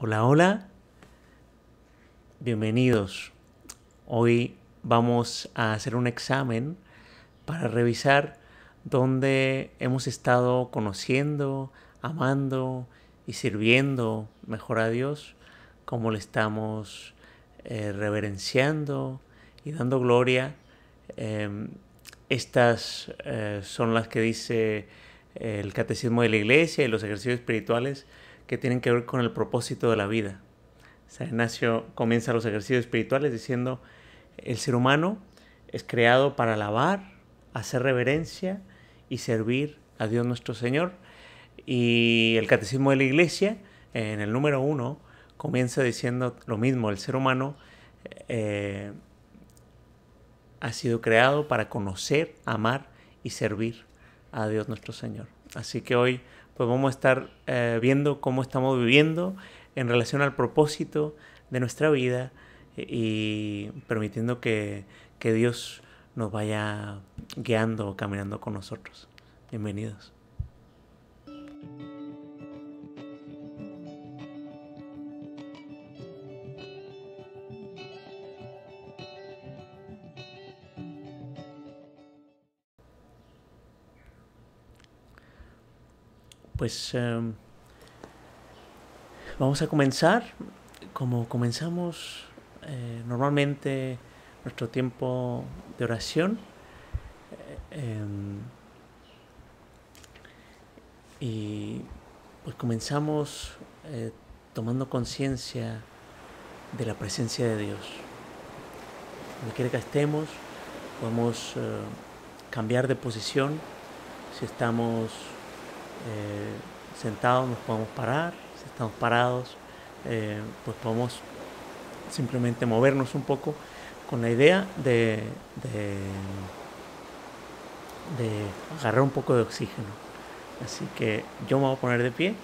Hola, hola, bienvenidos. Hoy vamos a hacer un examen para revisar dónde hemos estado conociendo, amando y sirviendo mejor a Dios, cómo le estamos reverenciando y dando gloria. Estas son las que dice el Catecismo de la Iglesia y los ejercicios espirituales que tienen que ver con el propósito de la vida. San Ignacio comienza los ejercicios espirituales diciendo: el ser humano es creado para alabar, hacer reverencia y servir a Dios nuestro Señor. Y el Catecismo de la Iglesia, en el número 1, comienza diciendo lo mismo: el ser humano ha sido creado para conocer, amar y servir a Dios nuestro Señor. Así que hoy pues vamos a estar viendo cómo estamos viviendo en relación al propósito de nuestra vida y permitiendo que Dios nos vaya guiando, caminando con nosotros. Bienvenidos. Pues vamos a comenzar como comenzamos normalmente nuestro tiempo de oración. Y pues comenzamos tomando conciencia de la presencia de Dios. Donde quiera que estemos, podemos cambiar de posición. Si estamos sentados, nos podemos parar. Si estamos parados, pues podemos simplemente movernos un poco con la idea de agarrar un poco de oxígeno. Así que yo me voy a poner de pie.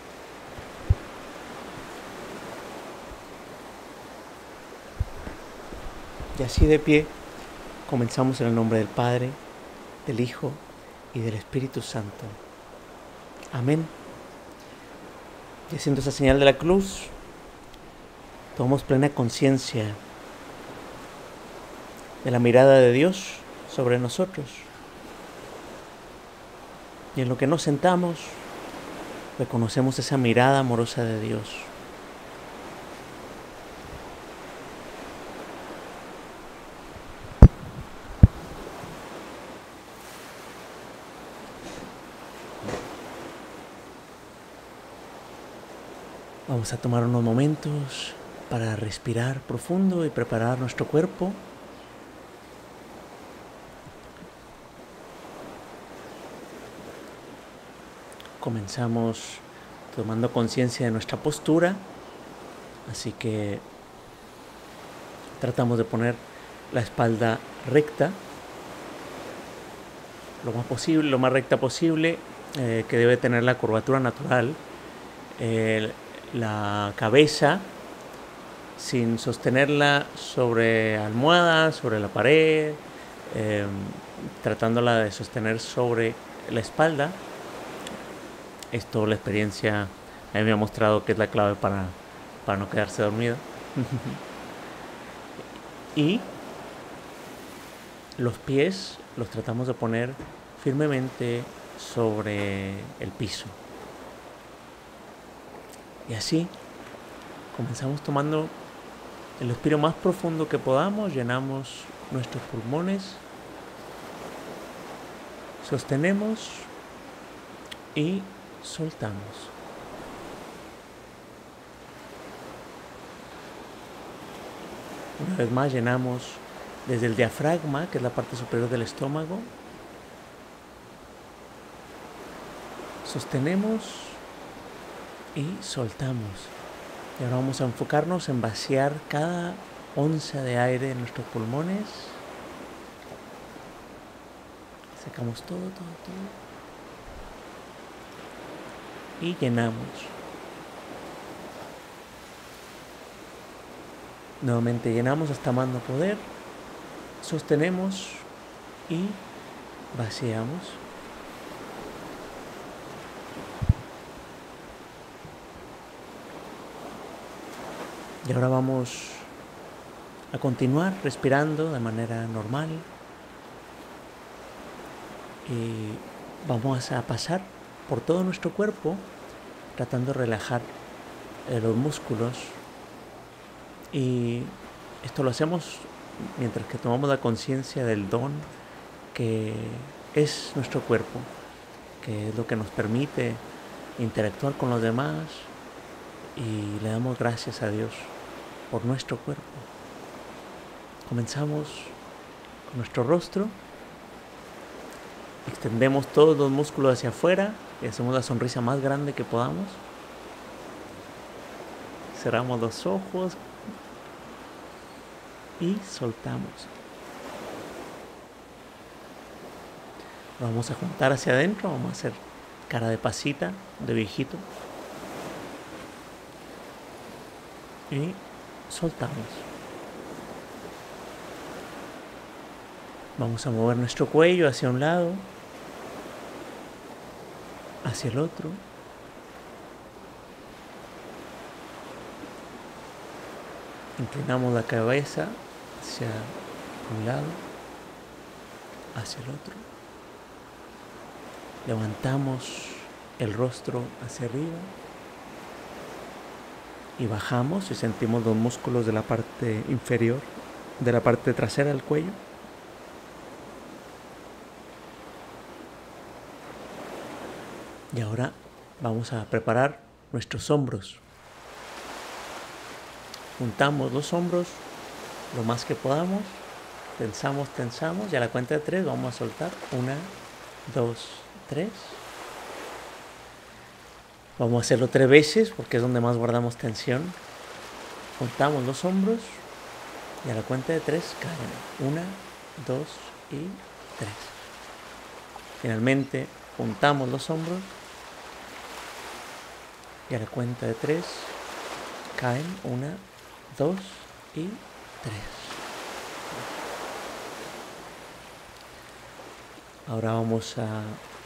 Y así de pie comenzamos en el nombre del Padre, del Hijo y del Espíritu Santo. Amén. Y haciendo esa señal de la cruz, tomamos plena conciencia de la mirada de Dios sobre nosotros. Y en lo que nos sentamos, reconocemos esa mirada amorosa de Dios. Vamos a tomar unos momentos para respirar profundo y preparar nuestro cuerpo. Comenzamos tomando conciencia de nuestra postura, así que tratamos de poner la espalda recta, lo más posible, lo más recta posible, que debe tener la curvatura natural. La cabeza sin sostenerla sobre almohada, sobre la pared, tratándola de sostener sobre la espalda. Esto, la experiencia a mí me ha mostrado que es la clave para no quedarse dormido. Y los pies los tratamos de poner firmemente sobre el piso. Y así comenzamos tomando el respiro más profundo que podamos, llenamos nuestros pulmones, sostenemos y soltamos. Una vez más llenamos desde el diafragma, que es la parte superior del estómago, sostenemos y soltamos. Y ahora vamos a enfocarnos en vaciar cada onza de aire en nuestros pulmones. Sacamos todo. Y llenamos. Nuevamente llenamos hasta más no poder. Sostenemos y vaciamos. Y ahora vamos a continuar respirando de manera normal. Y vamos a pasar por todo nuestro cuerpo tratando de relajar los músculos. Y esto lo hacemos mientras que tomamos la conciencia del don que es nuestro cuerpo, que es lo que nos permite interactuar con los demás, y le damos gracias a Dios por nuestro cuerpo. Comenzamos con nuestro rostro, extendemos todos los músculos hacia afuera y hacemos la sonrisa más grande que podamos. Cerramos los ojos y soltamos. Vamos a juntar hacia adentro, vamos a hacer cara de pasita, de viejito. Y soltamos. Vamos a mover nuestro cuello hacia un lado, hacia el otro. Inclinamos la cabeza hacia un lado, hacia el otro. Levantamos el rostro hacia arriba y bajamos y sentimos los músculos de la parte inferior, de la parte trasera del cuello. Y ahora vamos a preparar nuestros hombros. Juntamos los hombros lo más que podamos, tensamos y a la cuenta de 3 vamos a soltar. 1, 2, 3. Vamos a hacerlo 3 veces porque es donde más guardamos tensión. Juntamos los hombros y a la cuenta de 3 caen. 1, 2 y 3. Finalmente juntamos los hombros y a la cuenta de 3 caen. 1, 2 y 3. Ahora vamos a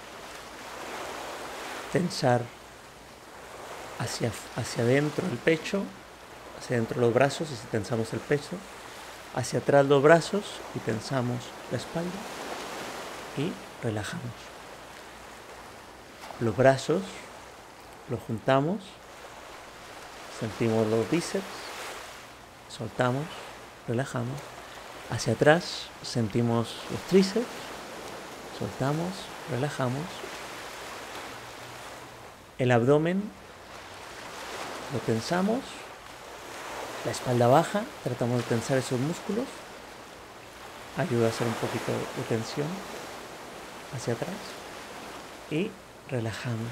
tensar hacia adentro el pecho, hacia adentro los brazos y tensamos el pecho, hacia atrás los brazos y tensamos la espalda y relajamos. Los brazos los juntamos, sentimos los bíceps, soltamos, relajamos. Hacia atrás sentimos los tríceps, soltamos, relajamos. El abdomen lo tensamos, la espalda baja, tratamos de tensar esos músculos, ayuda a hacer un poquito de tensión hacia atrás y relajamos.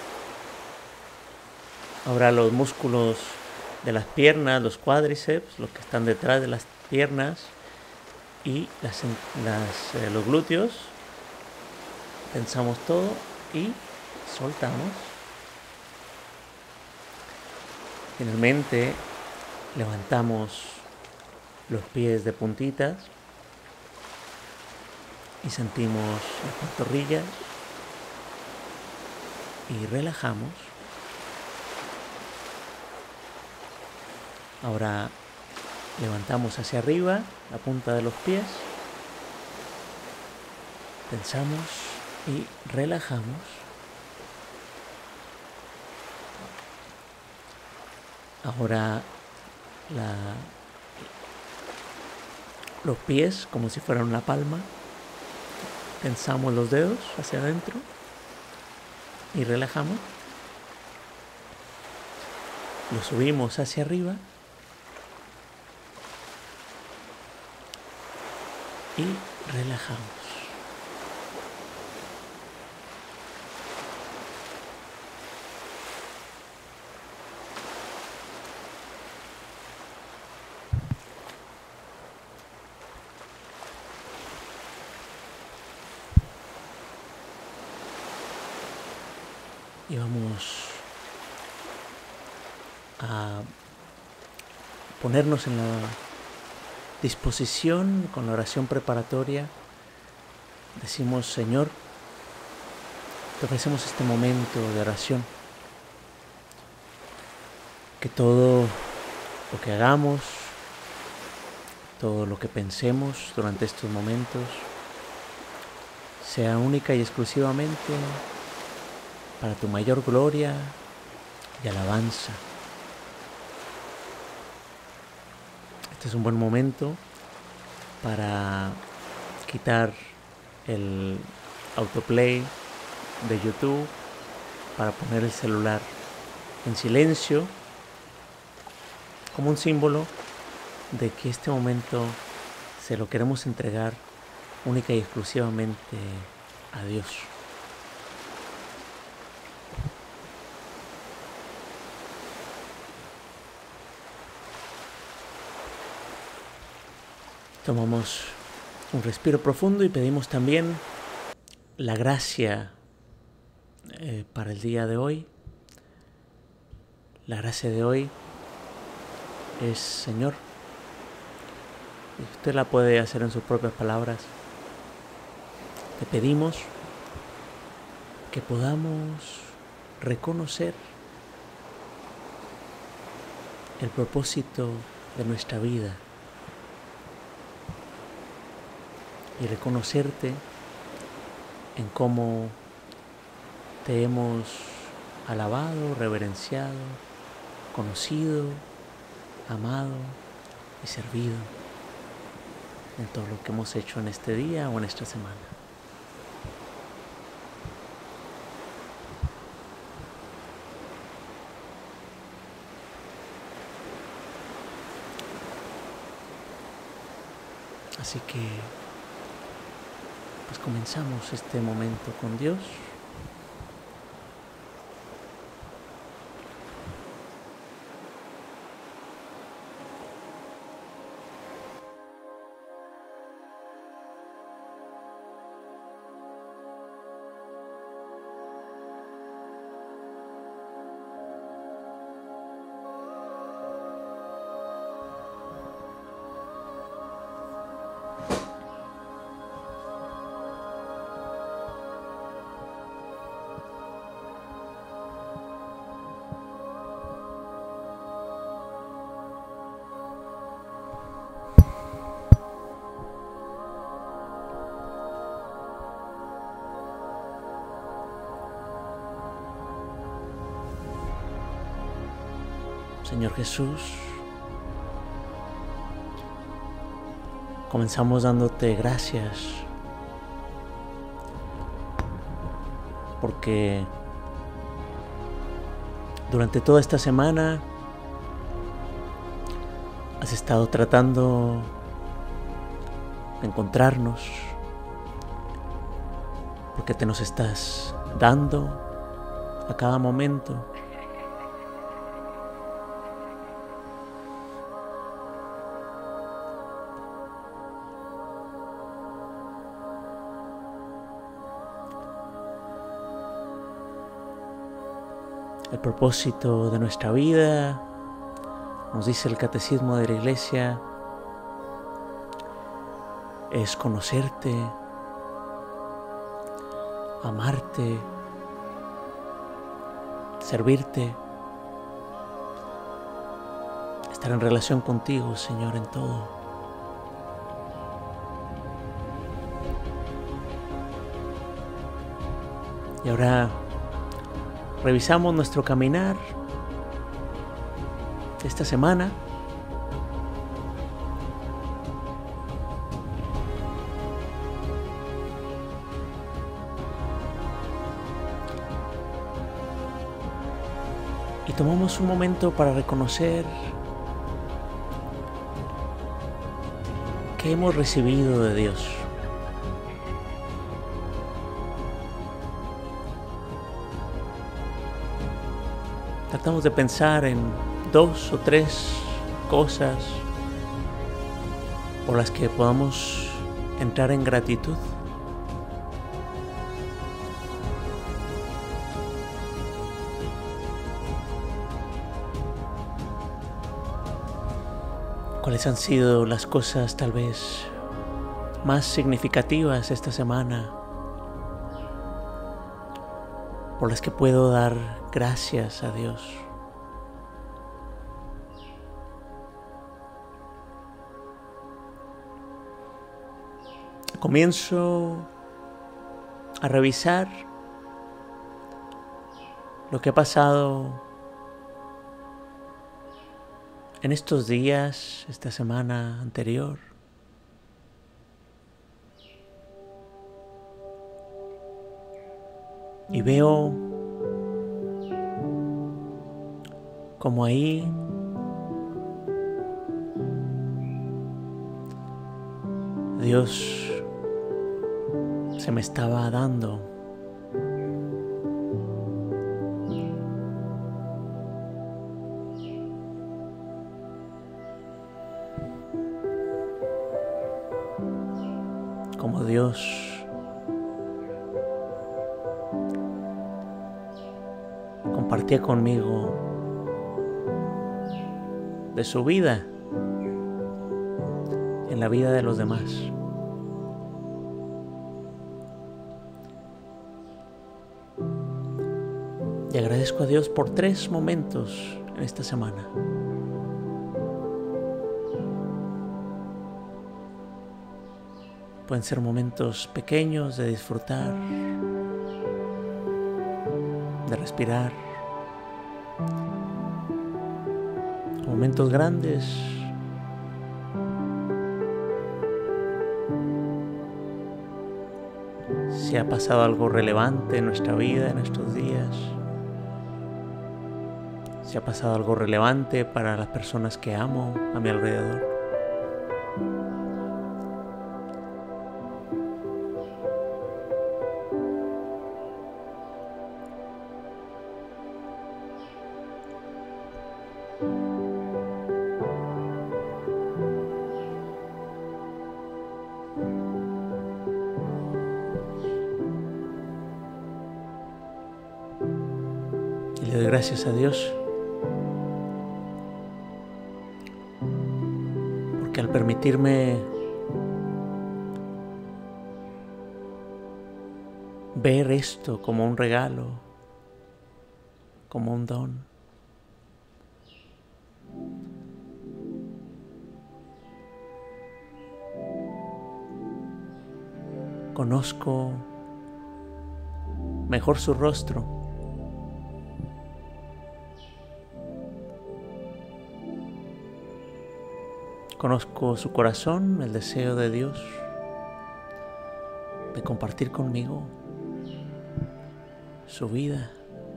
Ahora los músculos de las piernas, los cuádriceps, los que están detrás de las piernas y los glúteos, tensamos todo y soltamos. Finalmente levantamos los pies de puntitas y sentimos las pantorrillas y relajamos. Ahora levantamos hacia arriba la punta de los pies, tensamos y relajamos. Ahora los pies como si fueran una palma, tensamos los dedos hacia adentro y relajamos. Los subimos hacia arriba y relajamos. Y vamos a ponernos en la disposición con la oración preparatoria. Decimos: Señor, te ofrecemos este momento de oración, que todo lo que hagamos, todo lo que pensemos durante estos momentos, sea única y exclusivamente para tu mayor gloria y alabanza. Este es un buen momento para quitar el autoplay de YouTube, para poner el celular en silencio, como un símbolo de que este momento se lo queremos entregar única y exclusivamente a Dios. Tomamos un respiro profundo y pedimos también la gracia para el día de hoy. La gracia de hoy es, Señor, y usted la puede hacer en sus propias palabras. Te pedimos que podamos reconocer el propósito de nuestra vida y reconocerte en cómo te hemos alabado, reverenciado, conocido, amado y servido en todo lo que hemos hecho en este día o en esta semana. Así que pues comenzamos este momento con Dios. Señor Jesús, comenzamos dándote gracias porque durante toda esta semana has estado tratando de encontrarnos, porque te nos estás dando a cada momento. El propósito de nuestra vida, nos dice el Catecismo de la Iglesia, es conocerte, amarte, servirte, estar en relación contigo, Señor, en todo. Y ahora revisamos nuestro caminar esta semana. Y tomamos un momento para reconocer que hemos recibido de Dios. Tratamos de pensar en 2 o 3 cosas por las que podamos entrar en gratitud. ¿Cuáles han sido las cosas tal vez más significativas esta semana por las que puedo dar gracias a Dios? comienzo a revisar lo que ha pasado en estos días, esta semana anterior. Y veo como ahí Dios se me estaba dando como Dios compartía conmigo de su vida en la vida de los demás. Y agradezco a Dios por 3 momentos en esta semana. Pueden ser momentos pequeños de disfrutar, de respirar, momentos grandes si ha pasado algo relevante en nuestra vida, en estos días, si ha pasado algo relevante para las personas que amo a mi alrededor. Y le doy gracias a Dios porque al permitirme ver esto como un regalo, como un don, conozco mejor su rostro. Conozco su corazón, el deseo de Dios de compartir conmigo su vida.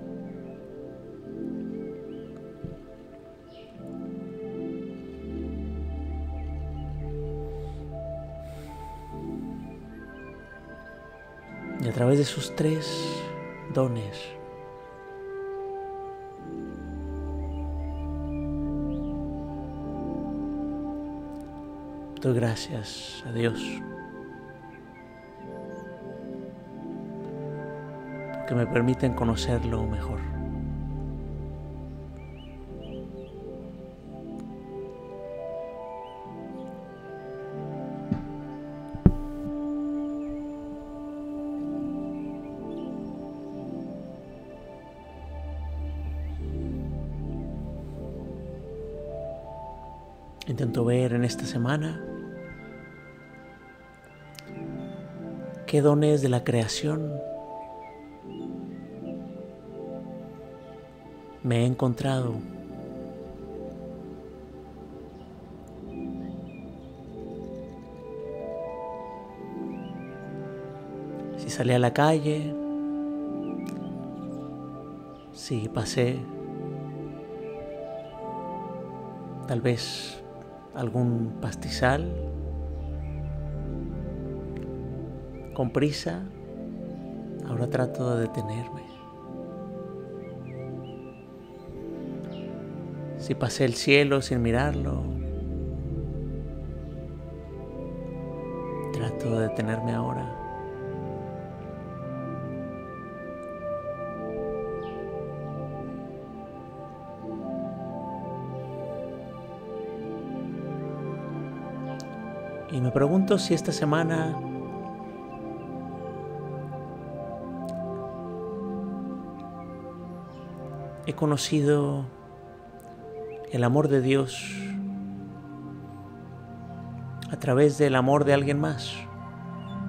Y a través de sus 3 dones, doy gracias a Dios porque me permiten conocerlo mejor. Intento ver en esta semana qué dones de la creación me he encontrado. Si salí a la calle, si pasé tal vez algún pastizal con prisa, ahora trato de detenerme. Si pasé el cielo sin mirarlo, trato de detenerme ahora. Y me pregunto si esta semana he conocido el amor de Dios a través del amor de alguien más.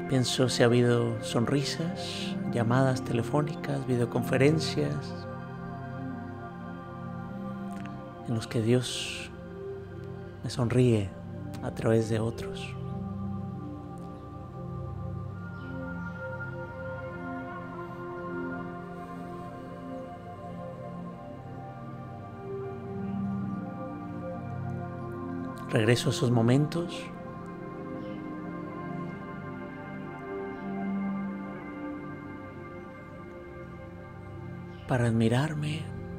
Pienso si ha habido sonrisas, llamadas telefónicas, videoconferencias, en los que Dios me sonríe a través de otros. Regreso a esos momentos para admirarme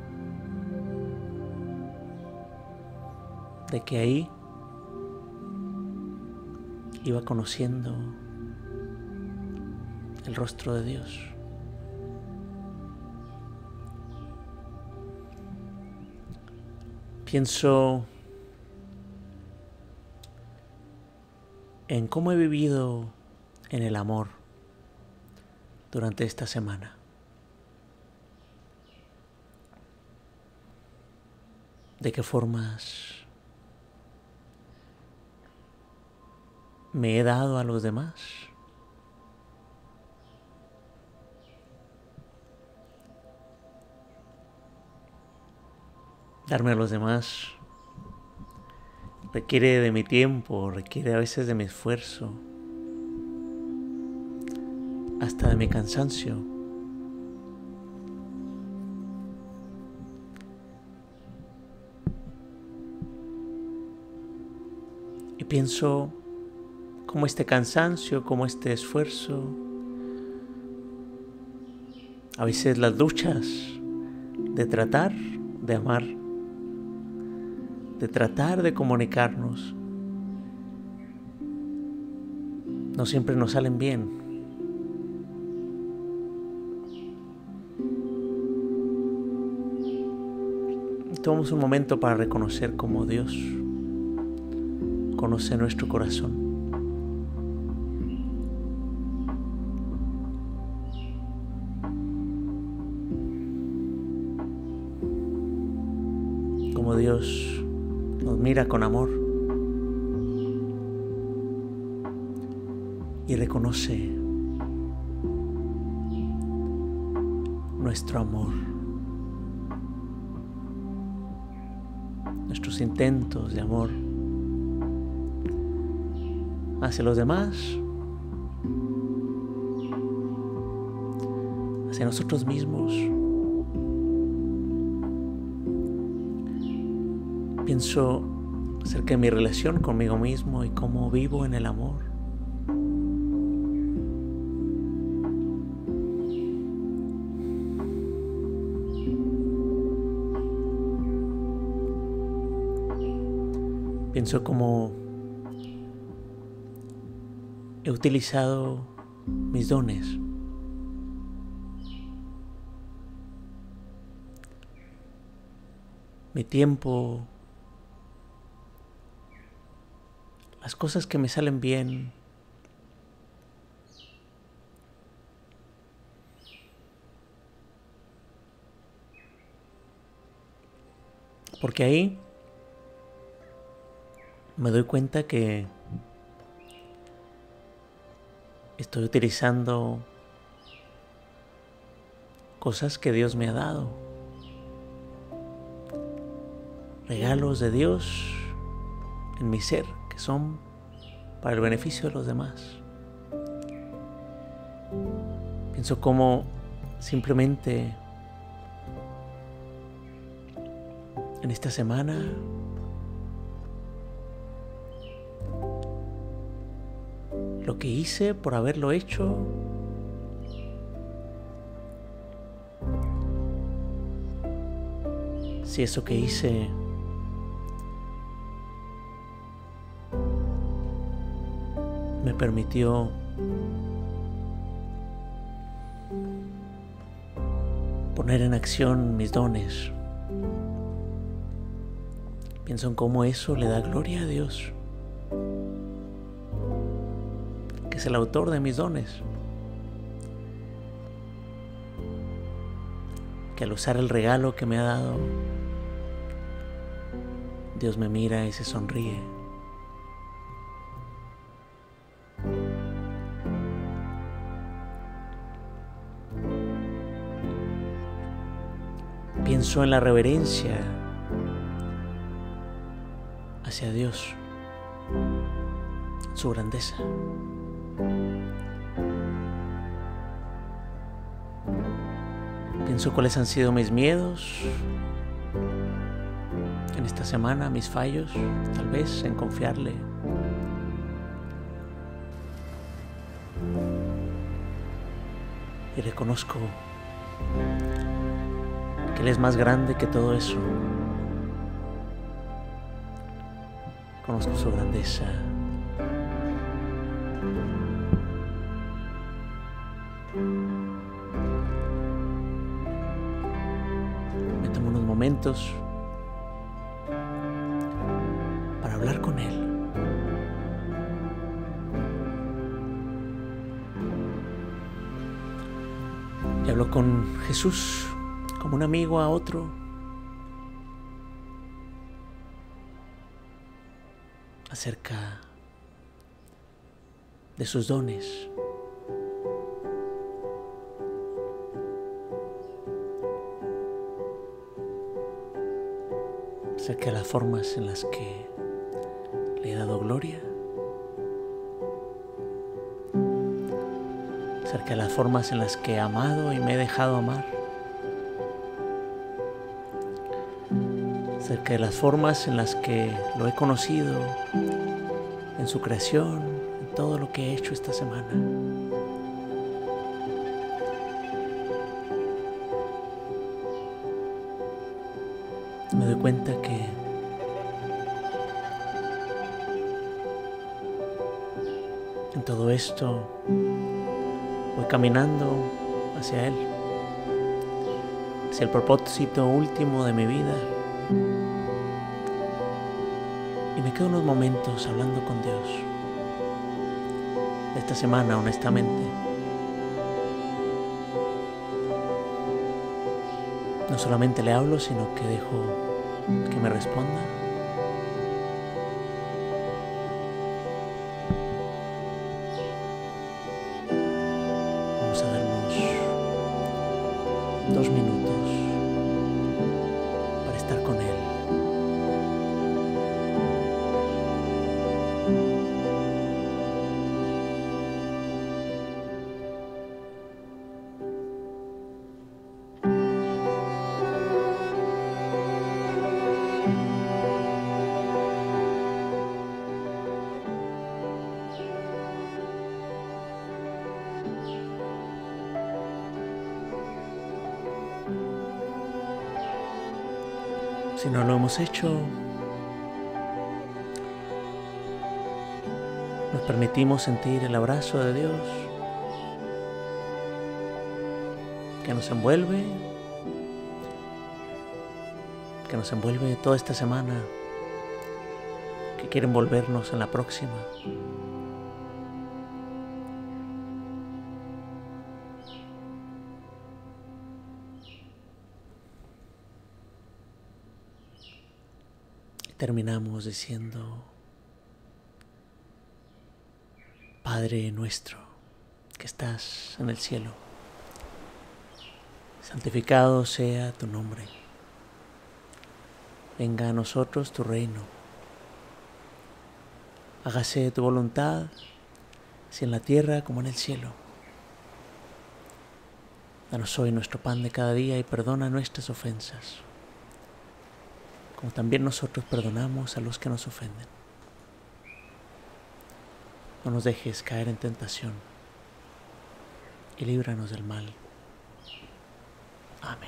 de que ahí iba conociendo el rostro de Dios. Pienso en cómo he vivido en el amor durante esta semana. De qué formas me he dado a los demás. Darme a los demás requiere de mi tiempo, requiere a veces de mi esfuerzo, hasta de mi cansancio. Y pienso cómo este cansancio, cómo este esfuerzo, a veces las luchas de tratar de amar, de tratar de comunicarnos, no siempre nos salen bien. Tomamos un momento para reconocer cómo Dios conoce nuestro corazón. Cómo Dios nos mira con amor y reconoce nuestro amor, nuestros intentos de amor hacia los demás, hacia nosotros mismos. Pienso acerca de mi relación conmigo mismo y cómo vivo en el amor. Pienso cómo he utilizado mis dones. Mi tiempo, las cosas que me salen bien, porque ahí me doy cuenta que estoy utilizando cosas que Dios me ha dado, regalos de Dios en mi ser, que son para el beneficio de los demás. Pienso cómo simplemente en esta semana lo que hice por haberlo hecho si eso que hice me permitió poner en acción mis dones. Pienso en cómo eso le da gloria a Dios, que es el autor de mis dones, que al usar el regalo que me ha dado, Dios me mira y se sonríe. pienso en la reverencia hacia Dios, su grandeza. Pienso cuáles han sido mis miedos en esta semana, mis fallos, tal vez en confiarle. Y reconozco que Él es más grande que todo eso. Conozco su grandeza. Me tomo unos momentos para hablar con Él. Y hablo con Jesús como un amigo a otro. Acerca de sus dones. Acerca de las formas en las que le he dado gloria. Acerca de las formas en las que he amado y me he dejado amar. Acerca de las formas en las que lo he conocido en su creación, en todo lo que he hecho esta semana. Me doy cuenta que en todo esto voy caminando hacia Él, hacia el propósito último de mi vida. Y me quedo unos momentos hablando con Dios. Esta semana, honestamente, no solamente le hablo, sino que dejo que me responda. Vamos a darnos 2 minutos para estar con Él. Si no lo hemos hecho, nos permitimos sentir el abrazo de Dios que nos envuelve toda esta semana, que quiere envolvernos en la próxima. Terminamos diciendo: Padre nuestro que estás en el cielo, santificado sea tu nombre. Venga a nosotros tu reino. Hágase tu voluntad, así en la tierra como en el cielo. Danos hoy nuestro pan de cada día y perdona nuestras ofensas, como también nosotros perdonamos a los que nos ofenden. No nos dejes caer en tentación y líbranos del mal. Amén.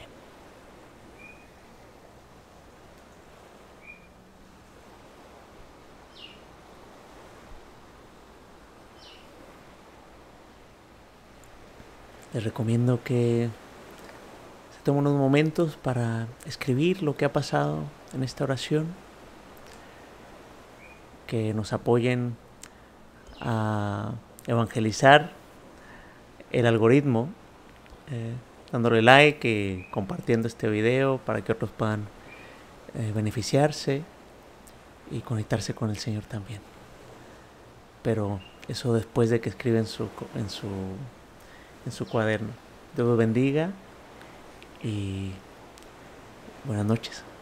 Les recomiendo que se tomen unos momentos para escribir lo que ha pasado en esta oración, que nos apoyen a evangelizar el algoritmo, dándole like y compartiendo este video para que otros puedan beneficiarse y conectarse con el Señor también. Pero eso después de que escriben en su cuaderno. Dios los bendiga y Buenas noches.